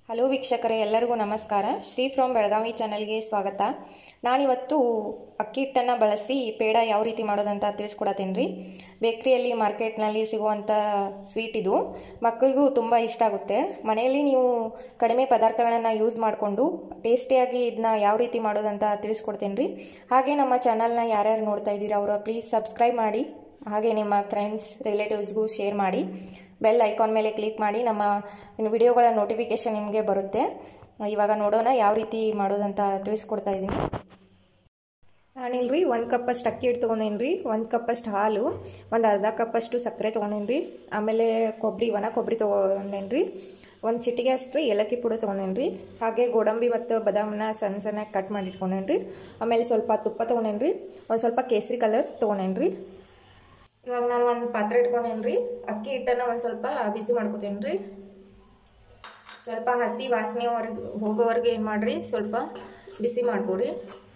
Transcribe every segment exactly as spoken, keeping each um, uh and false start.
Hello ವೀಕ್ಷಕರೇ, ಎಲ್ಲರಿಗೂ ನಮಸ್ಕಾರ. ಶ್ರೀ ಫ್ರಮ್ ಬೆಳಗಾವಿ ಚಾನಲ್ಗೆ ಸ್ವಾಗತ. ನಾನಿವತ್ತು ಅಕ್ಕಿ ಹಿಟ್ಟನ್ನು ಬಳಸಿ ಪೇಡ ಯಾವ ರೀತಿ ಮಾಡೋದಂತ ತಿಳಿಸ್ಕೊಡತ್ತೀನಿ ರೀ. ಬೇಕ್ರಿಯಲ್ಲಿ ಮಾರ್ಕೆಟ್ನಲ್ಲಿ ಸಿಗುವಂಥ ಸ್ವೀಟ್ ಇದು. ಮಕ್ಕಳಿಗೂ ತುಂಬ ಇಷ್ಟ ಆಗುತ್ತೆ. ಮನೆಯಲ್ಲಿ ನೀವು ಕಡಿಮೆ ಪದಾರ್ಥಗಳನ್ನು ಯೂಸ್ ಮಾಡಿಕೊಂಡು ಟೇಸ್ಟಿಯಾಗಿ ಇದನ್ನ ಯಾವ ರೀತಿ ಮಾಡೋದಂತ ತಿಳಿಸ್ಕೊಡ್ತೀನಿ ರೀ. ಹಾಗೆ ನಮ್ಮ ಚಾನಲ್ನ ಯಾರ್ಯಾರು ನೋಡ್ತಾ ಇದ್ದೀರಾ ಅವರು ಪ್ಲೀಸ್ ಸಬ್ಸ್ಕ್ರೈಬ್ ಮಾಡಿ, ಹಾಗೆ ನಿಮ್ಮ ಫ್ರೆಂಡ್ಸ್ ರಿಲೇಟಿವ್ಸ್ಗೂ ಶೇರ್ ಮಾಡಿ. ಬೆಲ್ ಐಕಾನ್ ಮೇಲೆ ಕ್ಲಿಕ್ ಮಾಡಿ, ನಮ್ಮ ವಿಡಿಯೋಗಳ ನೋಟಿಫಿಕೇಷನ್ ನಿಮಗೆ ಬರುತ್ತೆ. ಇವಾಗ ನೋಡೋಣ ಯಾವ ರೀತಿ ಮಾಡೋದಂತ ತಿಳಿಸ್ಕೊಡ್ತಾ ಇದ್ದೀನಿ. ನಾನಿಲ್ರಿ ಒಂದು ಕಪ್ಪಷ್ಟು ಅಕ್ಕಿ ಹಿಟ್ಟು ತೊಗೊಂಡೇನಿ ರೀ, ಒಂದು ಕಪ್ಪಷ್ಟು ಹಾಲು, ಒಂದು ಅರ್ಧ ಕಪ್ಪಷ್ಟು ಸಕ್ಕರೆ ತೊಗೊಂಡೇನಿ ರೀ, ಆಮೇಲೆ ಕೊಬ್ಬರಿ ಒಣ ಕೊಬ್ಬರಿ ತೊಗೊಂಡೇನಿ ರೀ, ಒಂದು ಚಿಟಿಗೆ ಅಷ್ಟು ಏಲಕ್ಕಿ ಪುಡಿ ತೊಗೊಂಡೇನಿ ರೀ, ಹಾಗೆ ಗೋಡಂಬಿ ಮತ್ತು ಬಾದಾಮನ್ನ ಸಣ್ಣ ಸಣ್ಣ ಕಟ್ ಮಾಡಿ ಇಟ್ಕೊಂಡೇನಿ ರೀ, ಆಮೇಲೆ ಸ್ವಲ್ಪ ತುಪ್ಪ ತೊಗೊಂಡೇನಿ ರೀ, ಒಂದು ಸ್ವಲ್ಪ ಕೇಸರಿ ಕಲರ್ ತೊಗೊಂಡೇನಿ ರೀ. ಇವಾಗ ನಾನು ಒಂದು ಪಾತ್ರೆ ಇಟ್ಕೊಂಡೇನಿ ರೀ. ಅಕ್ಕಿ ಹಿಟ್ಟನ್ನು ಒಂದು ಸ್ವಲ್ಪ ಬಿಸಿ ಮಾಡ್ಕೊತೇನೆ ರೀ. ಸ್ವಲ್ಪ ಹಸಿ ವಾಸನೆವರೆಗೆ ಹೋಗೋವರೆಗೆ ಏನು ಮಾಡಿರಿ, ಸ್ವಲ್ಪ ಬಿಸಿ ಮಾಡ್ಕೊರಿ.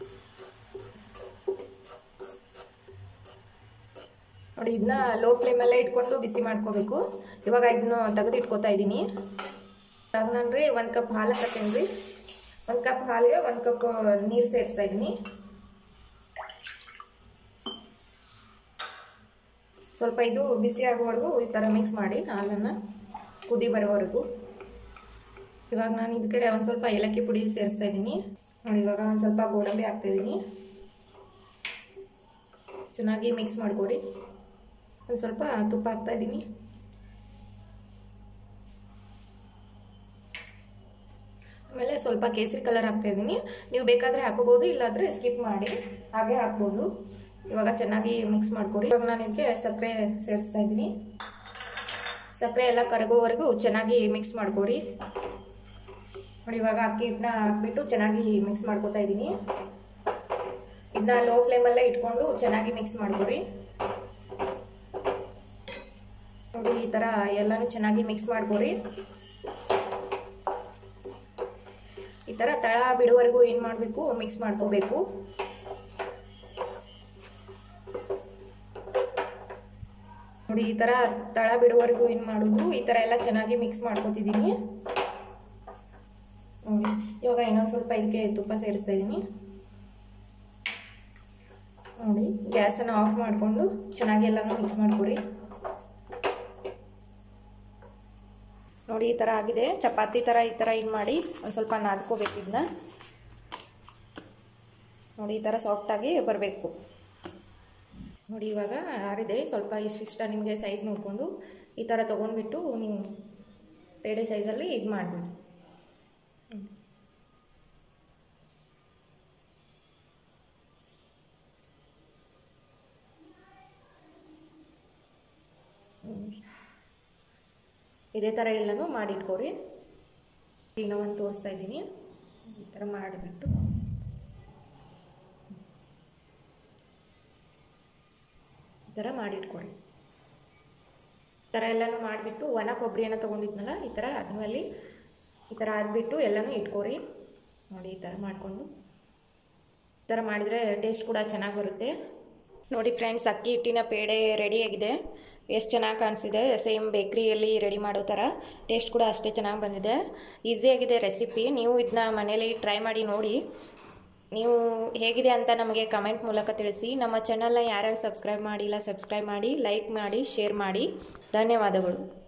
ನೋಡಿ, ಇದನ್ನ ಲೋ ಫ್ಲೇಮಲ್ಲೇ ಇಟ್ಕೊಂಡು ಬಿಸಿ ಮಾಡ್ಕೋಬೇಕು. ಇವಾಗ ಇದನ್ನ ತೆಗೆದು ಇಟ್ಕೋತಾ ಇದ್ದೀನಿ. ಇವಾಗ ನಾನು ರೀ ಒಂದು ಕಪ್ ಹಾಲು ಹಾಕತ್ತೇನೆ ರೀ. ಒಂದು ಕಪ್ ಹಾಲಿಗೆ ಒಂದು ಕಪ್ ನೀರು ಸೇರಿಸ್ತಾ ಇದ್ದೀನಿ. ಸ್ವಲ್ಪ ಇದು ಬಿಸಿ ಆಗೋವರೆಗೂ ಈ ಥರ ಮಿಕ್ಸ್ ಮಾಡಿ ಹಾಲನ್ನು ಕುದಿ ಬರೋವರೆಗೂ. ಇವಾಗ ನಾನು ಇದಕ್ಕೆ ಒಂದು ಸ್ವಲ್ಪ ಏಲಕ್ಕಿ ಪುಡಿ ಸೇರಿಸ್ತಾ ಇದ್ದೀನಿ. ನೋಡಿ, ಇವಾಗ ಒಂದು ಸ್ವಲ್ಪ ಗೋಡಂಬಿ ಹಾಕ್ತಾಯಿದ್ದೀನಿ. ಚೆನ್ನಾಗಿ ಮಿಕ್ಸ್ ಮಾಡ್ಕೊರಿ. ಒಂದು ಸ್ವಲ್ಪ ತುಪ್ಪ ಹಾಕ್ತಾಯಿದ್ದೀನಿ. ಆಮೇಲೆ ಸ್ವಲ್ಪ ಕೇಸರಿ ಕಲರ್ ಹಾಕ್ತಾಯಿದ್ದೀನಿ. ನೀವು ಬೇಕಾದರೆ ಹಾಕೋಬೋದು, ಇಲ್ಲಾಂದರೆ ಸ್ಕಿಪ್ ಮಾಡಿ ಹಾಗೆ ಹಾಕ್ಬೋದು. ಇವಾಗ ಚೆನ್ನಾಗಿ ಮಿಕ್ಸ್ ಮಾಡ್ಕೊರಿ. ಇವಾಗ ನಾನು ಇದಕ್ಕೆ ಸಕ್ಕರೆ ಸೇರಿಸ್ತಾ ಇದ್ದೀನಿ. ಸಕ್ಕರೆ ಎಲ್ಲ ಕರಗೋವರೆಗೂ ಚೆನ್ನಾಗಿ ಮಿಕ್ಸ್ ಮಾಡ್ಕೊರಿ. ನೋಡಿ, ಇವಾಗ ಅಕ್ಕಿ ಹಿಟ್ಟನ್ನ ಹಾಕ್ಬಿಟ್ಟು ಚೆನ್ನಾಗಿ ಮಿಕ್ಸ್ ಮಾಡ್ಕೊತಾ ಇದ್ದೀನಿ. ಇದನ್ನ ಲೋ ಫ್ಲೇಮಲ್ಲೇ ಇಟ್ಕೊಂಡು ಚೆನ್ನಾಗಿ ಮಿಕ್ಸ್ ಮಾಡ್ಕೊರಿ. ನೋಡಿ, ಈ ಥರ ಎಲ್ಲನೂ ಚೆನ್ನಾಗಿ ಮಿಕ್ಸ್ ಮಾಡ್ಕೊರಿ. ಈ ಥರ ತಳ ಬಿಡುವವರೆಗೂ ಏನು ಮಾಡಬೇಕು, ಮಿಕ್ಸ್ ಮಾಡ್ಕೋಬೇಕು. ನೋಡಿ, ಈ ಥರ ತಳ ಬಿಡುವವರೆಗೂ ಏನು ಮಾಡೋದು, ಈ ಥರ ಎಲ್ಲ ಚೆನ್ನಾಗಿ ಮಿಕ್ಸ್ ಮಾಡ್ಕೊತಿದ್ದೀನಿ. ನೋಡಿ, ಇವಾಗ ಇನ್ನೊಂದು ಸ್ವಲ್ಪ ಇದಕ್ಕೆ ತುಪ್ಪ ಸೇರಿಸ್ತಾ ಇದ್ದೀನಿ. ನೋಡಿ, ಗ್ಯಾಸನ್ನು ಆಫ್ ಮಾಡಿಕೊಂಡು ಚೆನ್ನಾಗಿ ಎಲ್ಲನೂ ಮಿಕ್ಸ್ ಮಾಡ್ಕೊರಿ. ನೋಡಿ, ಈ ಥರ ಆಗಿದೆ. ಚಪಾತಿ ಥರ ಈ ಥರ ಏನು ಮಾಡಿ ಒಂದು ಸ್ವಲ್ಪ ನಾದ್ಕೋಬೇಕು ಇದನ್ನ. ನೋಡಿ, ಈ ಥರ ಸಾಫ್ಟಾಗಿ ಬರಬೇಕು. ನೋಡಿ, ಇವಾಗ ಆರಿದೆ. ಸ್ವಲ್ಪ ಇಷ್ಟಿಷ್ಟ ನಿಮಗೆ ಸೈಜ್ ನೋಡಿಕೊಂಡು ಈ ಥರ ತೊಗೊಂಡ್ಬಿಟ್ಟು ನೀವು ಪೇಡೆ ಸೈಜಲ್ಲಿ ಇದು ಮಾಡಿಬಿಡಿ. ಇದೇ ಥರ ಎಲ್ಲನೂ ಮಾಡಿಟ್ಕೊರಿ. ಈಗ ಒಂದು ತೋರಿಸ್ತಾ ಇದ್ದೀನಿ. ಈ ಥರ ಮಾಡಿಬಿಟ್ಟು ಈ ಥರ ಮಾಡಿಟ್ಕೊರಿ. ಈ ಥರ ಎಲ್ಲನೂ ಮಾಡಿಬಿಟ್ಟು ಒಣ ಕೊಬ್ಬರಿಯನ್ನು ತೊಗೊಂಡಿದ್ನಲ್ಲ, ಈ ಥರ ಅದ್ರಲ್ಲಿ ಈ ಥರ ಆದ್ಬಿಟ್ಟು ಎಲ್ಲನೂ ಇಟ್ಕೊರಿ. ನೋಡಿ, ಈ ಥರ ಮಾಡಿಕೊಂಡು ಈ ಥರ ಮಾಡಿದರೆ ಟೇಸ್ಟ್ ಕೂಡ ಚೆನ್ನಾಗಿ ಬರುತ್ತೆ. ನೋಡಿ ಫ್ರೆಂಡ್ಸ್, ಅಕ್ಕಿ ಹಿಟ್ಟಿನ ಪೇಡೆ ರೆಡಿಯಾಗಿದೆ. ಎಷ್ಟು ಚೆನ್ನಾಗಿ ಕಾಣಿಸಿದೆ. ಸೇಮ್ ಬೇಕ್ರಿಯಲ್ಲಿ ರೆಡಿ ಮಾಡೋ ಥರ ಟೇಸ್ಟ್ ಕೂಡ ಅಷ್ಟೇ ಚೆನ್ನಾಗಿ ಬಂದಿದೆ. ಈಸಿಯಾಗಿದೆ ರೆಸಿಪಿ. ನೀವು ಇದನ್ನ ಮನೇಲಿ ಟ್ರೈ ಮಾಡಿ ನೋಡಿ. ನೀವು ಹೇಗಿದೆ ಅಂತ ನಮಗೆ ಕಮೆಂಟ್ ಮೂಲಕ ತಿಳಿಸಿ. ನಮ್ಮ ಚಾನಲ್ನ ಯಾರ್ಯಾರು ಸಬ್ಸ್ಕ್ರೈಬ್ ಮಾಡಿಲ್ಲ ಸಬ್ಸ್ಕ್ರೈಬ್ ಮಾಡಿ, ಲೈಕ್ ಮಾಡಿ, ಶೇರ್ ಮಾಡಿ. ಧನ್ಯವಾದಗಳು.